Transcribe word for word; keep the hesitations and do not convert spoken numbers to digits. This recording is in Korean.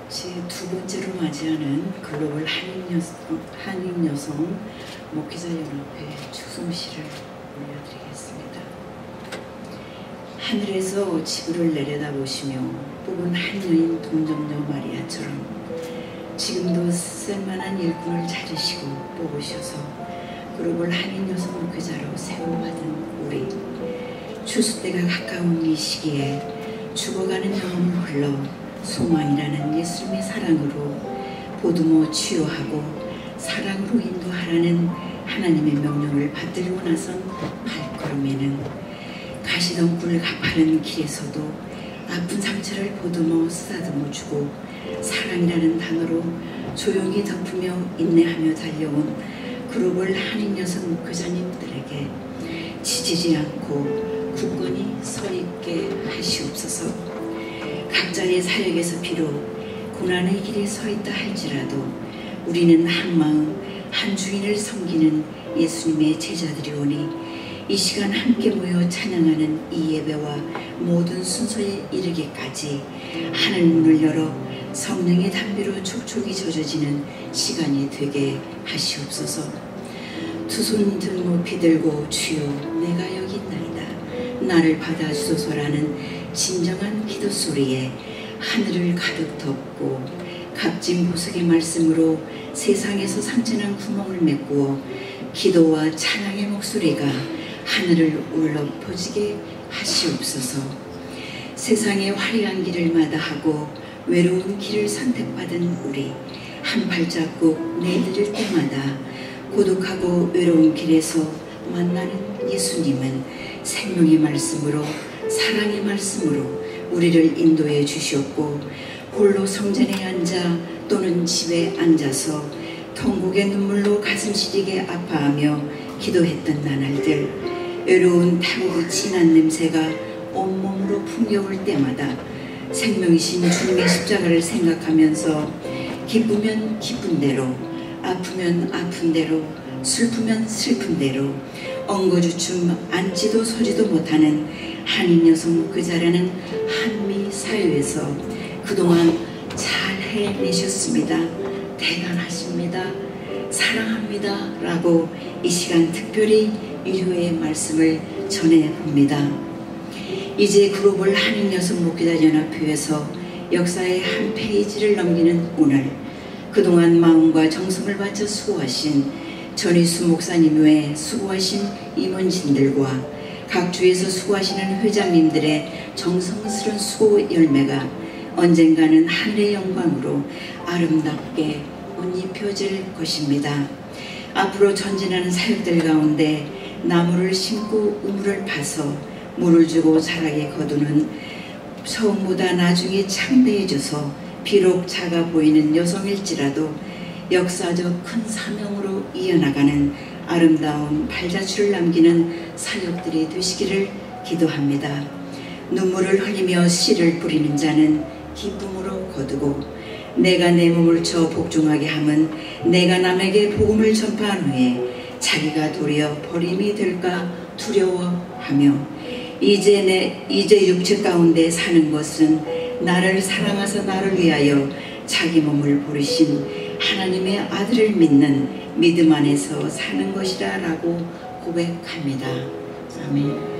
제 두 번째로 맞이하는 글로벌 한인여성, 한인여성 목회자연합회 추송시를 올려드리겠습니다. 하늘에서 지구를 내려다보시며 뽑은 한 여인 동정녀 마리아처럼 지금도 쓸만한 일꾼을 찾으시고 뽑으셔서 글로벌 한인여성 목회자로 세움받은 우리, 추수 때가 가까운 이 시기에 죽어가는 영혼을 흘러 소망이라는 예수님의 사랑으로 보듬어 치유하고 사랑으로 인도하라는 하나님의 명령을 받들고 나선 발걸음에는 가시덤불 가파른 길에서도 아픈 상처를 보듬어 쓰다듬어 주고 사랑이라는 단어로 조용히 덮으며 인내하며 달려온 글로벌 한인 여성 목회자님들에게 지치지 않고 굳건히 서 있게 하시옵소서. 각자의 사역에서 비록 고난의 길에 서 있다 할지라도 우리는 한 마음 한 주인을 섬기는 예수님의 제자들이 오니 이 시간 함께 모여 찬양하는 이 예배와 모든 순서에 이르기까지 하늘 문을 열어 성령의 담비로 촉촉이 젖어지는 시간이 되게 하시옵소서. 두 손 등 높이 들고 주여 내가 여기 있나이다 나를 받아주소서라는 진정한 기도 소리에 하늘을 가득 덮고 값진 보석의 말씀으로 세상에서 상처난 구멍을 메꾸어 기도와 찬양의 목소리가 하늘을 울려 퍼지게 하시옵소서. 세상의 화려한 길을 마다하고 외로운 길을 선택받은 우리, 한 발자국 내디딜 때마다 고독하고 외로운 길에서 만나는 예수님은 생명의 말씀으로 사랑의 말씀으로 우리를 인도해 주셨고 홀로 성전에 앉아 또는 집에 앉아서 통곡의 눈물로 가슴 시리게 아파하며 기도했던 나날들, 외로운 타고 진한 냄새가 온몸으로 풍겨올 때마다 생명이신 주님의 십자가를 생각하면서 기쁘면 기쁜 대로, 아프면 아픈 대로, 슬프면 슬픈 대로 엉거주춤 앉지도 서지도 못하는 한인 여성 목회자라는 한미 사회에서 그동안 잘 해내셨습니다. 대단하십니다. 사랑합니다. 라고 이 시간 특별히 위로의 말씀을 전해봅니다. 이제 글로벌 한인 여성 목회자 연합회에서 역사의 한 페이지를 넘기는 오늘, 그동안 마음과 정성을 바쳐 수고하신 전희수 목사님 외에 수고하신 임원진들과 각 주에서 수고하시는 회장님들의 정성스러운 수고 열매가 언젠가는 하늘의 영광으로 아름답게 옷 입혀질 것입니다. 앞으로 전진하는 사역들 가운데 나무를 심고 우물을 파서 물을 주고 자라게 거두는 처음보다 나중에 창대해져서 비록 작아 보이는 여성일지라도 역사적 큰 사명으로 이어나가는 아름다운 발자취를 남기는 사역들이 되시기를 기도합니다. 눈물을 흘리며 씨를 뿌리는 자는 기쁨으로 거두고 내가 내 몸을 쳐 복종하게 함은 내가 남에게 복음을 전파한 후에 자기가 도리어 버림이 될까 두려워하며 이제 내 이제 육체 가운데 사는 것은 나를 사랑하사 나를 위하여 자기 몸을 버리신 하나님의 아들을 믿는 믿음 안에서 사는 것이라 라고 고백합니다. 아멘.